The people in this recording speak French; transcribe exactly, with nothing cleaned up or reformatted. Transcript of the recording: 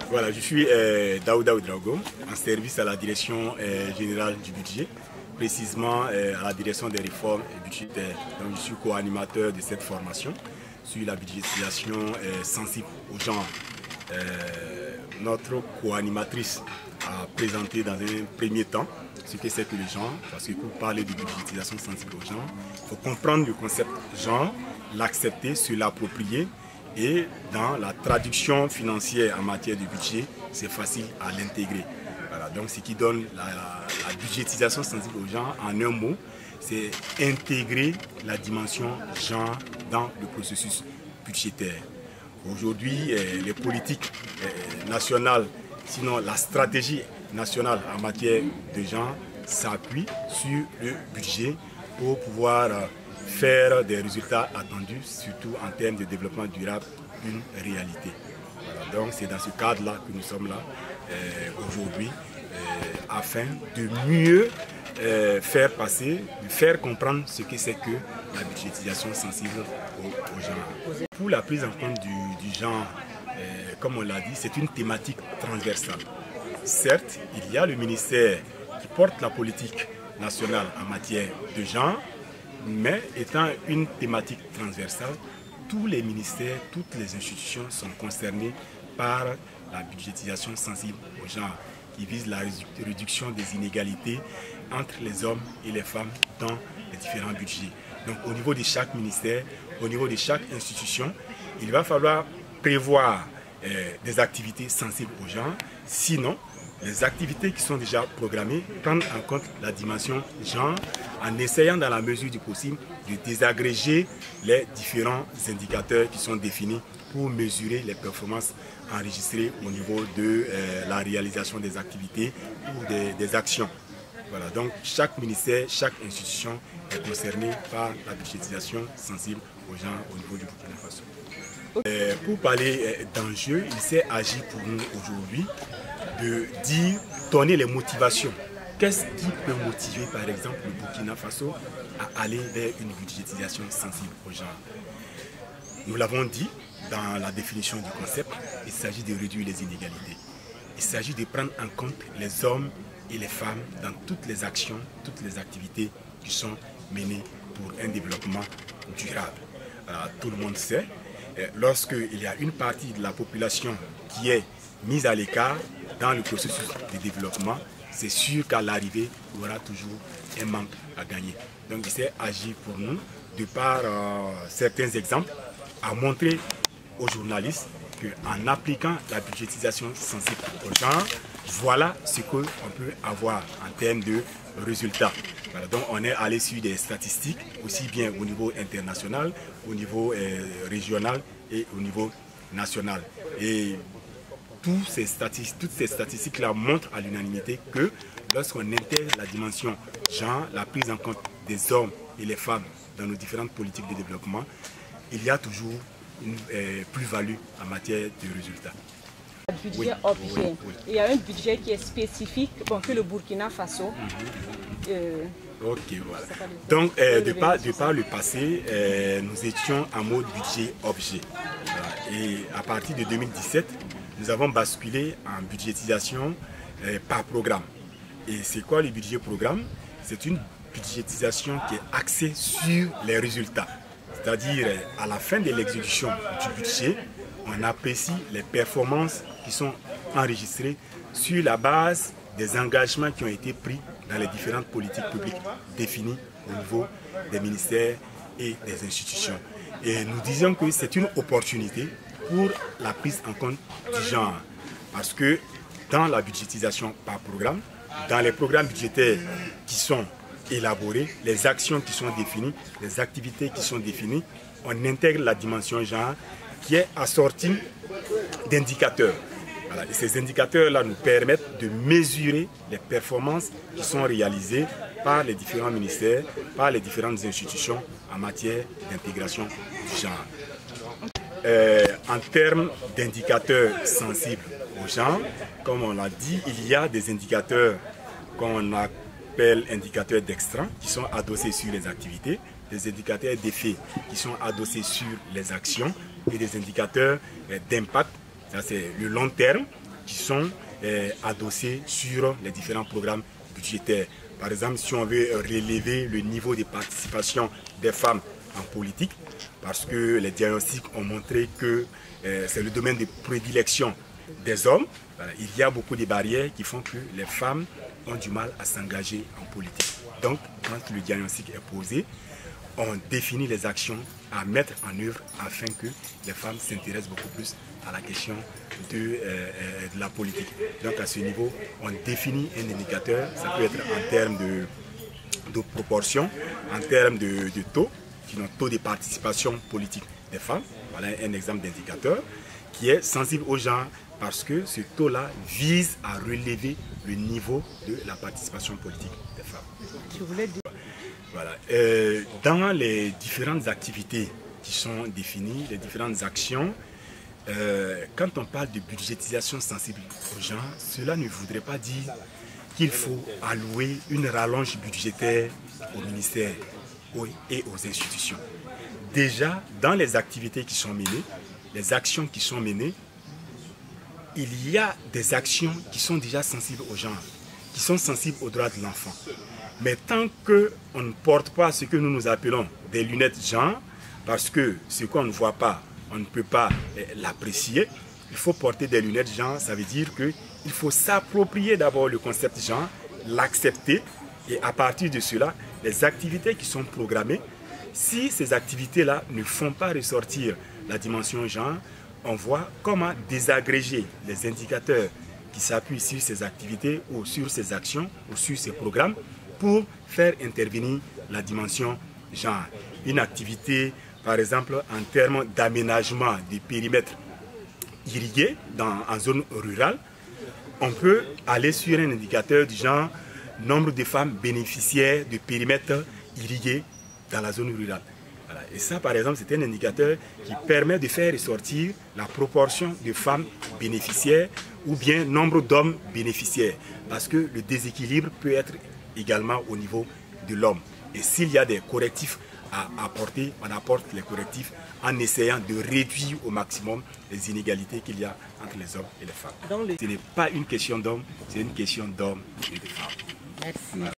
Voilà, je suis euh, Daouda Oudraogo, en service à la direction euh, générale du budget, précisément euh, à la direction des réformes budgétaires. Donc je suis co-animateur de cette formation sur la budgétisation euh, sensible aux genres. Euh, notre co-animatrice a présenté dans un premier temps ce que c'est que le genre, parce que pour parler de budgétisation sensible aux genres, il faut comprendre le concept genre, l'accepter, se l'approprier. Et dans la traduction financière en matière de budget, c'est facile à l'intégrer. Voilà, donc ce qui donne la, la budgétisation sensible aux gens, en un mot, c'est intégrer la dimension genre dans le processus budgétaire. Aujourd'hui, eh, les politiques eh, nationales, sinon la stratégie nationale en matière de genre, s'appuie sur le budget pour pouvoir euh, faire des résultats attendus, surtout en termes de développement durable, une réalité. Voilà, donc c'est dans ce cadre-là que nous sommes là euh, aujourd'hui, euh, afin de mieux euh, faire passer, de faire comprendre ce que c'est que la budgétisation sensible au, au genre. Pour la prise en compte du, du genre, euh, comme on l'a dit, c'est une thématique transversale. Certes, il y a le ministère qui porte la politique nationale en matière de genre, mais étant une thématique transversale, tous les ministères, toutes les institutions sont concernées par la budgétisation sensible au genre, qui vise la réduction des inégalités entre les hommes et les femmes dans les différents budgets. Donc au niveau de chaque ministère, au niveau de chaque institution, il va falloir prévoir euh, des activités sensibles au genre, sinon les activités qui sont déjà programmées prennent en compte la dimension genre en essayant dans la mesure du possible de désagréger les différents indicateurs qui sont définis pour mesurer les performances enregistrées au niveau de euh, la réalisation des activités ou des, des actions. Voilà, donc chaque ministère, chaque institution est concernée par la budgétisation sensible aux gens au niveau du Burkina Faso. Euh, pour parler euh, d'enjeux, il s'est agi pour nous aujourd'hui de dire, donner les motivations. Qu'est-ce qui peut motiver par exemple le Burkina Faso à aller vers une budgétisation sensible aux genre? Nous l'avons dit dans la définition du concept, il s'agit de réduire les inégalités. Il s'agit de prendre en compte les hommes et les femmes dans toutes les actions, toutes les activités qui sont menées pour un développement durable. Alors, tout le monde sait, lorsqu'il y a une partie de la population qui est mise à l'écart dans le processus de développement, c'est sûr qu'à l'arrivée, il y aura toujours un manque à gagner. Donc il s'est agi pour nous, de par euh, certains exemples, à montrer aux journalistes qu'en appliquant la budgétisation sensible au genre, voilà ce qu'on peut avoir en termes de résultats. Voilà, donc on est allé sur des statistiques, aussi bien au niveau international, au niveau euh, régional et au niveau national. Et tous ces statistiques, toutes ces statistiques-là montrent à l'unanimité que lorsqu'on intègre la dimension genre, la prise en compte des hommes et les femmes dans nos différentes politiques de développement, il y a toujours une euh, plus-value en matière de résultats. Budget oui, objet. Oui, oui. Il y a un budget qui est spécifique, bon, que le Burkina Faso. Mm-hmm. euh, Ok, voilà. Donc, euh, de, par, de par le passé, euh, nous étions en mode budget objet. Voilà. Et à partir de deux mille dix-sept, nous avons basculé en budgétisation euh, par programme. Et c'est quoi le budget programme? C'est une budgétisation qui est axée sur les résultats. C'est-à-dire, à la fin de l'exécution du budget, on apprécie les performances qui sont enregistrées sur la base des engagements qui ont été pris dans les différentes politiques publiques définies au niveau des ministères et des institutions. Et nous disions que c'est une opportunité pour la prise en compte du genre. Parce que dans la budgétisation par programme, dans les programmes budgétaires qui sont élaborés, les actions qui sont définies, les activités qui sont définies, on intègre la dimension genre qui est assortie d'indicateurs. Voilà. Et ces indicateurs-là nous permettent de mesurer les performances qui sont réalisées par les différents ministères, par les différentes institutions en matière d'intégration du genre. Euh, en termes d'indicateurs sensibles au genre, comme on l'a dit, il y a des indicateurs qu'on appelle indicateurs d'extra qui sont adossés sur les activités, des indicateurs d'effet qui sont adossés sur les actions et des indicateurs d'impact, ça c'est le long terme, qui sont euh, adossés sur les différents programmes budgétaires. Par exemple, si on veut relever le niveau de participation des femmes en politique, parce que les diagnostics ont montré que euh, c'est le domaine de prédilection des hommes, voilà, il y a beaucoup de barrières qui font que les femmes ont du mal à s'engager en politique. Donc, quand le diagnostic est posé, on définit les actions à mettre en œuvre afin que les femmes s'intéressent beaucoup plus à la question de, euh, de la politique. Donc à ce niveau, on définit un indicateur, ça peut être en termes de, de proportion, en termes de, de taux, qui est taux de participation politique des femmes. Voilà un exemple d'indicateur qui est sensible aux genre parce que ce taux-là vise à relever le niveau de la participation politique des femmes. Je voulais dire... Voilà. Euh, dans les différentes activités qui sont définies, les différentes actions, euh, quand on parle de budgétisation sensible aux gens, cela ne voudrait pas dire qu'il faut allouer une rallonge budgétaire au ministère et aux institutions. Déjà, dans les activités qui sont menées, les actions qui sont menées, il y a des actions qui sont déjà sensibles aux gens, qui sont sensibles aux droits de l'enfant. Mais tant qu'on ne porte pas ce que nous nous appelons des lunettes genre, parce que ce qu'on ne voit pas, on ne peut pas l'apprécier, il faut porter des lunettes genre, ça veut dire qu'il faut s'approprier d'abord le concept genre, l'accepter, et à partir de cela, les activités qui sont programmées, si ces activités-là ne font pas ressortir la dimension genre, on voit comment désagréger les indicateurs qui s'appuient sur ces activités ou sur ces actions ou sur ces programmes pour faire intervenir la dimension genre. Une activité, par exemple, en termes d'aménagement des périmètres irrigués dans, en zone rurale, on peut aller sur un indicateur du genre nombre de femmes bénéficiaires de périmètres irrigués dans la zone rurale. Voilà. Et ça, par exemple, c'est un indicateur qui permet de faire ressortir la proportion de femmes bénéficiaires ou bien nombre d'hommes bénéficiaires. Parce que le déséquilibre peut être également au niveau de l'homme. Et s'il y a des correctifs à apporter, on apporte les correctifs en essayant de réduire au maximum les inégalités qu'il y a entre les hommes et les femmes. Le... Ce n'est pas une question d'homme, c'est une question d'hommes et de femmes. Merci. Voilà.